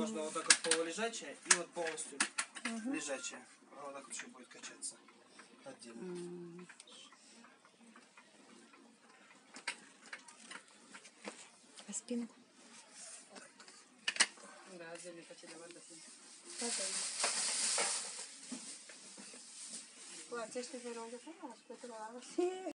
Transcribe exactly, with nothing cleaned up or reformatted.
можно вот так вот полулежачая и вот полностью угу. лежачая. А вот так вот еще будет качаться отдельно. Mm. А спинку? Да, отдельно качать надо. Guarda, queste per ora, però aspetta,